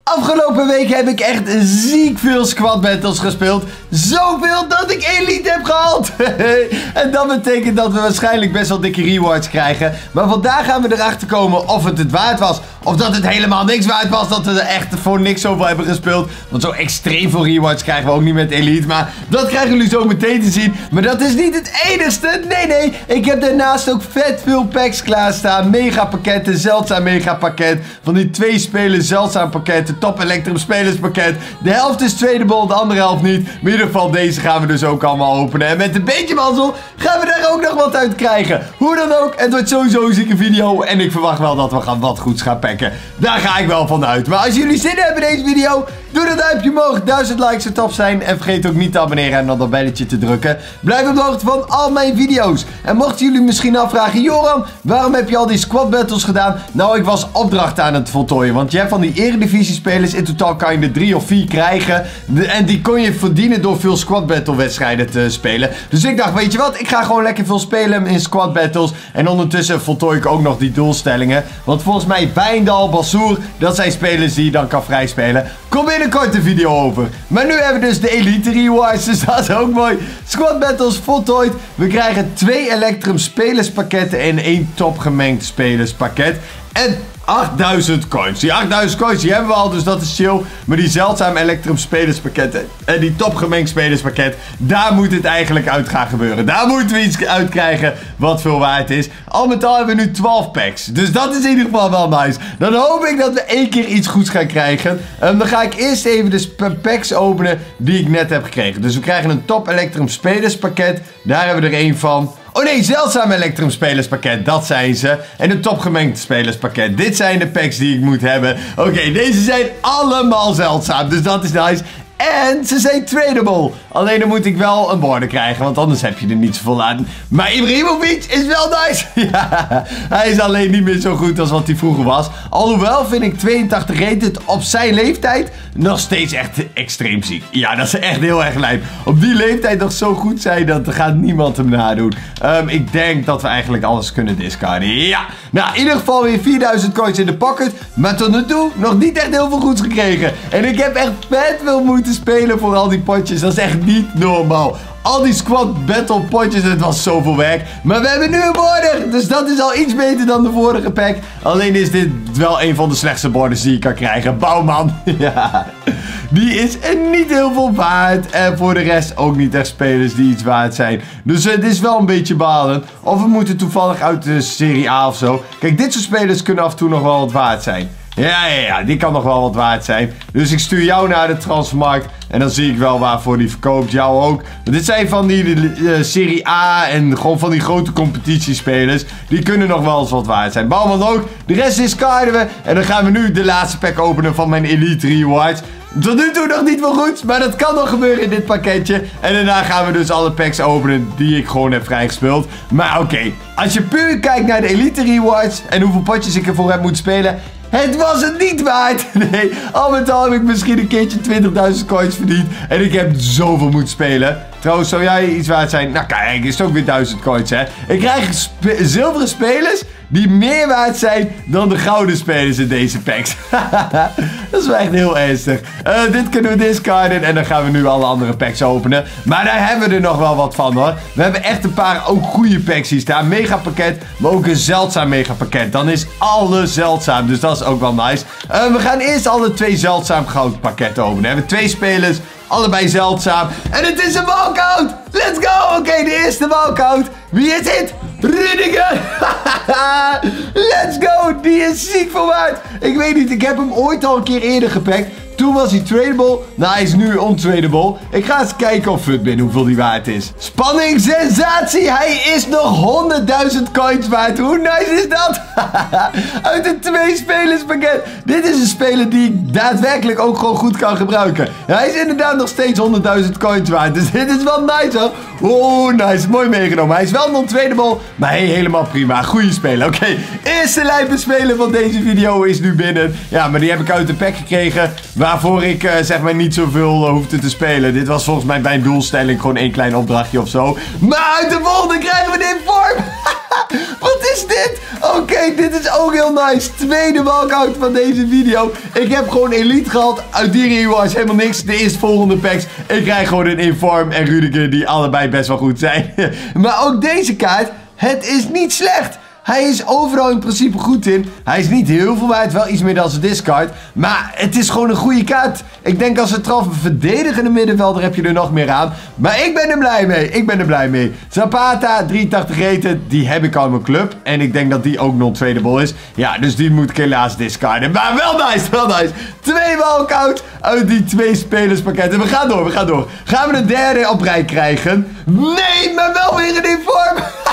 Afgelopen week heb ik echt ziek veel squad battles gespeeld. Zoveel dat ik elite heb gehaald. En dat betekent dat we waarschijnlijk best wel dikke rewards krijgen. Maar vandaag gaan we erachter komen of het waard was. Of dat het helemaal niks waard was. Dat we er echt voor niks zoveel hebben gespeeld. Want zo extreem veel rewards krijgen we ook niet met elite. Maar dat krijgen jullie zo meteen te zien. Maar dat is niet het enigste. Nee. Ik heb daarnaast ook vet veel packs klaarstaan. Mega pakketten, zeldzaam mega pakket. Van die 2 spelen zeldzaam pakketten. Top Electrum spelerspakket. De helft is tradable, de andere helft niet. Maar in ieder geval deze gaan we dus ook allemaal openen. En met een beetje mazzel gaan we daar ook nog wat uit krijgen. Hoe dan ook, het wordt sowieso een zieke video. En ik verwacht wel dat we wat goeds gaan pakken. Daar ga ik wel van uit. Maar als jullie zin hebben in deze video, doe dat duimpje omhoog. 1000 likes zou top zijn. En vergeet ook niet te abonneren en dan dat belletje te drukken. Blijf op de hoogte van al mijn video's. En mochten jullie misschien afvragen, Joran, waarom heb je al die squad battles gedaan? Nou, ik was opdrachten aan het voltooien. Want je hebt van die eredivisie spelers. In totaal kan je er 3 of 4 krijgen. En die kon je verdienen door veel squad battle wedstrijden te spelen. Dus ik dacht, weet je wat? Ik ga gewoon lekker veel spelen in squad battles. En ondertussen voltooi ik ook nog die doelstellingen. Want volgens mij Wijndal, Bassoer, dat zijn spelers die je dan kan vrijspelen. Kom binnenkort een video over. Maar nu hebben we dus de elite rewards. Dus dat is ook mooi. Squad battles voltooid. We krijgen 2 Electrum spelerspakketten en 1 top gemengd spelerspakket. En 8000 coins. Die 8000 coins die hebben we al, dus dat is chill. Maar die zeldzaam Electrum spelerspakketten en die top gemengd spelerspakket, daar moet het eigenlijk uit gaan gebeuren. Daar moeten we iets uit krijgen wat veel waard is. Al met al hebben we nu 12 packs. Dus dat is in ieder geval wel nice. Dan hoop ik dat we 1 keer iets goeds gaan krijgen. Dan ga ik eerst even de packs openen die ik net heb gekregen. Dus we krijgen een top Electrum spelerspakket. Daar hebben we er 1 van. Oh nee, zeldzaam Electrum spelerspakket, dat zijn ze. En een topgemengd spelerspakket. Dit zijn de packs die ik moet hebben. Oké, deze zijn allemaal zeldzaam, dus dat is nice. En ze zijn tradable. Alleen dan moet ik wel een border krijgen, want anders heb je er niet zoveel aan. Maar Ibrahimovic is wel nice. Ja, hij is alleen niet meer zo goed als wat hij vroeger was. Alhoewel vind ik 82 rated op zijn leeftijd nog steeds echt extreem ziek. Ja, dat is echt heel erg lijp. Op die leeftijd nog zo goed zijn, dat gaat niemand hem nadoen. Ik denk dat we eigenlijk alles kunnen discarden. Ja, nou in ieder geval weer 4000 coins in de pocket. Maar tot nu toe nog niet echt heel veel goeds gekregen. En ik heb echt vet veel moeite spelen voor al die potjes. Dat is echt niet normaal. Al die squad battle potjes, het was zoveel werk. Maar we hebben nu een border. Dus dat is al iets beter dan de vorige pack. Alleen is dit wel een van de slechtste borders die je kan krijgen. Bouwman. Ja. Die is niet heel veel waard. En voor de rest ook niet echt spelers die iets waard zijn. Dus het is wel een beetje balen. Of we moeten toevallig uit de Serie A of zo. Kijk, dit soort spelers kunnen af en toe nog wel wat waard zijn. Ja, die kan nog wel wat waard zijn. Dus ik stuur jou naar de transfermarkt. En dan zie ik wel waarvoor die verkoopt. Jou ook. Want dit zijn van die Serie A en gewoon van die grote competitiespelers. Die kunnen nog wel eens wat waard zijn. Bouwman ook. De rest discarden we. En dan gaan we nu de laatste pack openen van mijn Elite Rewards. Tot nu toe nog niet wel goed, maar dat kan nog gebeuren in dit pakketje. En daarna gaan we dus alle packs openen die ik gewoon heb vrijgespeeld. Maar oké, als je puur kijkt naar de Elite Rewards en hoeveel potjes ik ervoor heb moeten spelen, het was het niet waard. Nee, al met al heb ik misschien een keertje 20.000 coins verdiend. En ik heb zoveel moeten spelen. Trouwens, zou jij iets waard zijn? Nou kijk, is het ook weer 1000 coins, hè. Ik krijg zilveren spelers die meer waard zijn dan de gouden spelers in deze packs. Dat is wel echt heel ernstig. Dit kunnen we discarden en dan gaan we nu alle andere packs openen. Maar daar hebben we er nog wel wat van, hoor. We hebben echt een paar ook goede packs hier staan. Mega pakket, maar ook een zeldzaam mega pakket. Dan is alles zeldzaam, dus dat is ook wel nice. We gaan eerst alle 2 zeldzaam goud pakketten openen. We hebben 2 spelers. Allebei zeldzaam. En het is een walkout. Let's go. Oké, de eerste walkout. Wie is het? Rudiger. Let's go. Die is ziek veel waard. Ik weet niet. Ik heb hem ooit al een keer eerder gepakt. Toen was hij tradable. Nou, hij is nu untradable. Ik ga eens kijken op Futbin hoeveel die waard is. Spanning, sensatie. Hij is nog 100.000 coins waard. Hoe nice is dat? Uit een 2 spelerspakket. Dit is een speler die ik daadwerkelijk ook gewoon goed kan gebruiken. Hij is inderdaad nog steeds 100.000 coins waard. Dus dit is wel nice, hoor. Oh, nice. Mooi meegenomen. Hij is wel non-tradable. Maar hey, helemaal prima. Goeie speler. Oké. Eerste lijpe speler van deze video is nu binnen. Ja, maar die heb ik uit de pack gekregen. waarvoor ik zeg maar niet zoveel hoefde te spelen. Dit was volgens mij mijn doelstelling. Gewoon één klein opdrachtje of zo. Maar uit de volgende krijgen we dit vorm. Wat is dit? Oké, dit is ook heel nice. Tweede walkout van deze video. Ik heb gewoon elite gehad. Uit die rewards helemaal niks. De eerstvolgende packs. Ik krijg gewoon een Inform en Rudiger die allebei best wel goed zijn. Maar ook deze kaart. Het is niet slecht. Hij is overal in principe goed in. Hij is niet heel veel waard. Wel iets meer dan zijn discard. Maar het is gewoon een goede kaart. Ik denk als centraal verdedigende middenvelder heb je er nog meer aan. Maar ik ben er blij mee. Ik ben er blij mee. Zapata, 83 rated. Die heb ik al in mijn club. En ik denk dat die ook non-tradable is. Ja, dus die moet ik helaas discarden. Maar wel nice, wel nice. 2 walkout uit die 2 spelerspakketten. We gaan door, we gaan door. Gaan we de derde op rij krijgen? Nee, maar wel weer een Inform.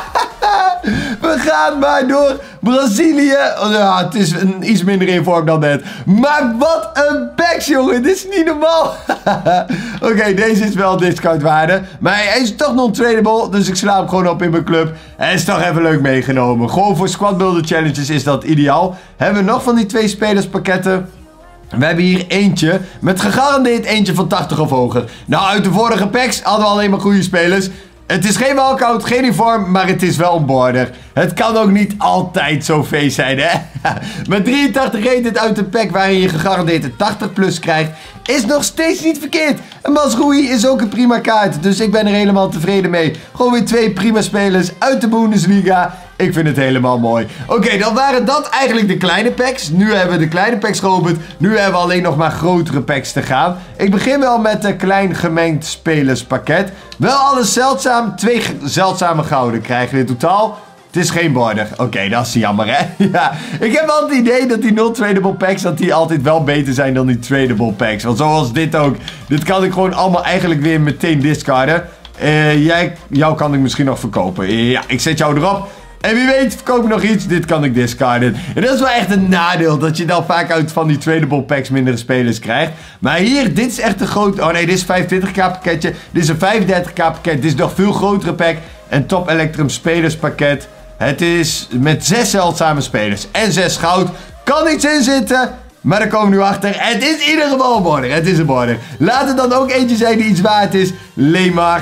We gaan maar door. Brazilië. Ja, het is een iets minder Inform dan net. Maar wat een packs, jongen. Dit is niet normaal. Oké, deze is wel discount waarde. Maar hij is toch non-tradable. Dus ik sla hem gewoon op in mijn club. Hij is toch even leuk meegenomen. Gewoon voor squad builder challenges is dat ideaal. Hebben we nog van die 2 spelerspakketten? We hebben hier eentje met gegarandeerd eentje van 80 of hoger. Nou, uit de vorige packs hadden we alleen maar goede spelers. Het is geen walkout, geen Inform, maar het is wel een border. Het kan ook niet altijd zo feest zijn, hè? Met 83 rated uit een pack waarin je gegarandeerd een 80 plus krijgt, is nog steeds niet verkeerd. En Mazraoui is ook een prima kaart, dus ik ben er helemaal tevreden mee. Gewoon weer 2 prima spelers uit de Bundesliga. Ik vind het helemaal mooi. Oké, dan waren dat eigenlijk de kleine packs. Nu hebben we de kleine packs geopend. Nu hebben we alleen nog maar grotere packs te gaan. Ik begin wel met een klein gemengd spelerspakket. Wel alles zeldzaam. 2 zeldzame gouden krijgen we in totaal. Het is geen border. Oké, dat is jammer, hè? Ja, ik heb wel het idee dat die non-tradable packs, dat die altijd wel beter zijn dan die tradable packs. Want zoals dit ook. Dit kan ik gewoon allemaal eigenlijk weer meteen discarden. Jou kan ik misschien nog verkopen. Ja, ik zet jou erop. En wie weet, verkoop ik nog iets. Dit kan ik discarden. En dat is wel echt een nadeel. Dat je dan vaak uit van die tradable packs mindere spelers krijgt. Maar hier, dit is echt een groot... Oh nee, dit is een 25k pakketje. Dit is een 35k pakket. Dit is nog veel grotere pack. En Top Electrum spelerspakket. Het is met 6 zeldzame spelers. En 6 goud. Kan iets in zitten. Maar daar komen we nu achter. Het is in ieder geval een border. Het is een border. Laat het dan ook eentje zijn die iets waard is. Lemar.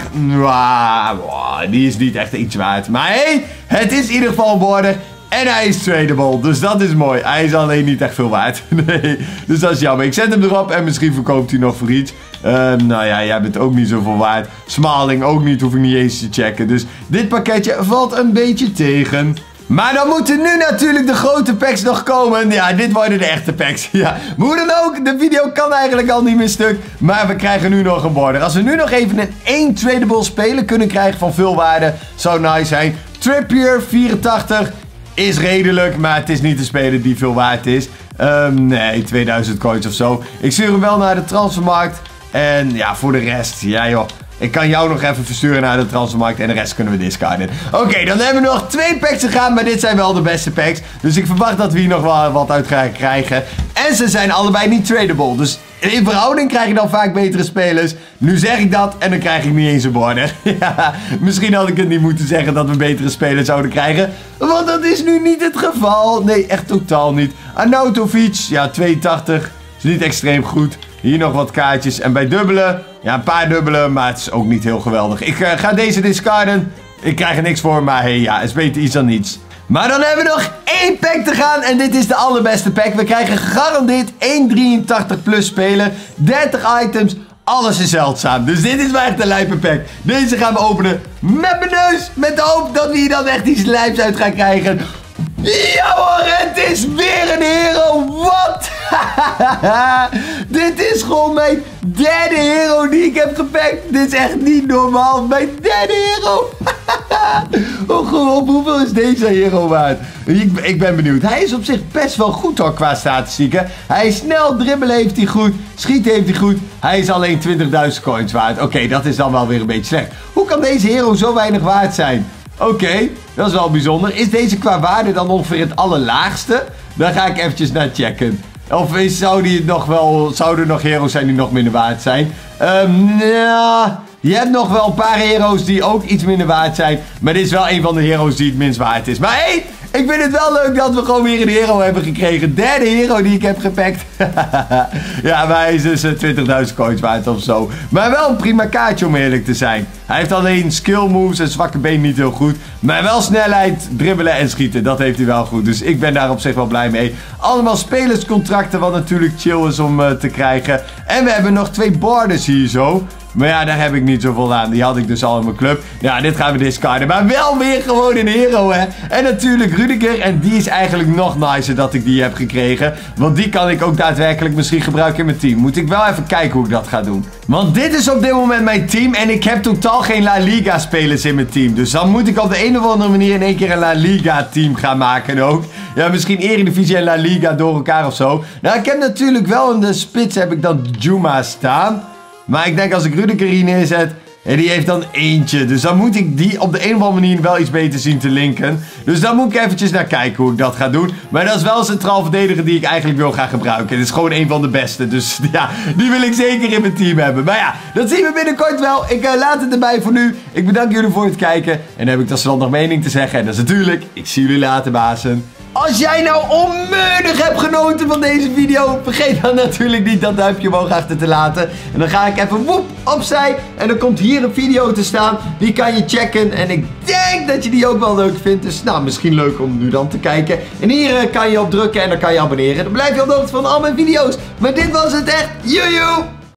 Die is niet echt iets waard. Maar hey, het is in ieder geval een border. En hij is tradable. Dus dat is mooi. Hij is alleen niet echt veel waard. Nee. Dus dat is jammer. Ik zet hem erop. En misschien verkoopt hij nog voor iets. Nou ja, jij bent ook niet zoveel waard. Smalling ook niet. Hoef ik niet eens te checken. Dus dit pakketje valt een beetje tegen. Maar dan moeten nu natuurlijk de grote packs nog komen. Ja, dit worden de echte packs. Ja, maar hoe dan ook, de video kan eigenlijk al niet meer stuk. Maar we krijgen nu nog een border. Als we nu nog even een 1 tradable speler kunnen krijgen van veel waarde, zou nice zijn. Trippier, 84, is redelijk, maar het is niet de speler die veel waard is. Nee, 2000 coins of zo. Ik stuur hem wel naar de transfermarkt. En ja, voor de rest, ja joh. Ik kan jou nog even versturen naar de transfermarkt en de rest kunnen we discarden. Oké, dan hebben we nog 2 packs te gaan, maar dit zijn wel de beste packs. Dus ik verwacht dat we hier nog wel wat uit gaan krijgen. En ze zijn allebei niet tradable. Dus in verhouding krijg je dan vaak betere spelers. Nu zeg ik dat en dan krijg ik niet eens een border. Ja, misschien had ik het niet moeten zeggen dat we betere spelers zouden krijgen. Want dat is nu niet het geval. Nee, echt totaal niet. Arnautovic, ja 82. Is niet extreem goed. Hier nog wat kaartjes. En bij dubbelen, ja een paar dubbelen, maar het is ook niet heel geweldig. Ik ga deze discarden. Ik krijg er niks voor, maar hey, ja, het is beter iets dan niets. Maar dan hebben we nog 1 pack te gaan. En dit is de allerbeste pack. We krijgen gegarandeerd 183 plus speler. 30 items. Alles is zeldzaam. Dus dit is wel echt een lijpe pack. Deze gaan we openen met mijn neus. Met de hoop dat we hier dan echt iets lijps uit gaan krijgen. Ja hoor, het is weer een hero. Wat? Dit is gewoon mijn derde hero die ik heb gepakt. Dit is echt niet normaal. Mijn derde hero. Op hoeveel is deze hero waard? Ik ben benieuwd. Hij is op zich best wel goed hoor qua statistieken. Hij is snel, dribbelen heeft hij goed, schieten heeft hij goed. Hij is alleen 20.000 coins waard. Oké, dat is dan wel weer een beetje slecht. Hoe kan deze hero zo weinig waard zijn? Oké, dat is wel bijzonder. Is deze qua waarde dan ongeveer het allerlaagste? Daar ga ik eventjes naar checken. Of zouden er nog heroes zijn die nog minder waard zijn? Ja, je hebt nog wel een paar heroes die ook iets minder waard zijn. Maar dit is wel een van de heroes die het minst waard is. Maar hey, Ik vind het wel leuk dat we gewoon weer een hero hebben gekregen. Derde hero die ik heb gepakt. Ja, maar hij is dus 20.000 coins waard of zo. Maar wel een prima kaartje om eerlijk te zijn. Hij heeft alleen skill moves en zwakke been niet heel goed. Maar wel snelheid, dribbelen en schieten. Dat heeft hij wel goed. Dus ik ben daar op zich wel blij mee. Allemaal spelerscontracten, wat natuurlijk chill is om te krijgen. En we hebben nog 2 borders hier zo. Maar ja, daar heb ik niet zoveel aan. Die had ik dus al in mijn club. Ja, dit gaan we discarden. Maar wel weer gewoon een hero, hè. En natuurlijk Rudiger. En die is eigenlijk nog nicer dat ik die heb gekregen. Want die kan ik ook daadwerkelijk misschien gebruiken in mijn team. Moet ik wel even kijken hoe ik dat ga doen. Want dit is op dit moment mijn team. En ik heb totaal geen La Liga spelers in mijn team. Dus dan moet ik op de een of andere manier in één keer een La Liga team gaan maken ook. Ja, misschien Eredivisie en La Liga door elkaar of zo. Nou, ik heb natuurlijk wel in de spits heb ik dan Juma staan. Maar ik denk als ik Rudiger hier neerzet, en die heeft dan eentje. Dus dan moet ik die op de een of andere manier wel iets beter zien te linken. Dus dan moet ik eventjes naar kijken hoe ik dat ga doen. Maar dat is wel een centraal verdediger die ik eigenlijk wil gaan gebruiken. Het is gewoon een van de beste. Dus ja, die wil ik zeker in mijn team hebben. Maar ja, dat zien we binnenkort wel. Ik laat het erbij voor nu. Ik bedank jullie voor het kijken. En dan heb ik tenslotte nog mening te zeggen. En dat is natuurlijk, ik zie jullie later, bazen. Als jij nou onmiddellijk hebt genoten van deze video, vergeet dan natuurlijk niet dat duimpje omhoog achter te laten. En dan ga ik even woep opzij en dan komt hier een video te staan. Die kan je checken en ik denk dat je die ook wel leuk vindt. Dus nou, misschien leuk om nu dan te kijken. En hier kan je op drukken en dan kan je abonneren. Dan blijf je op de hoogte van al mijn video's. Maar dit was het echt. Joejoe!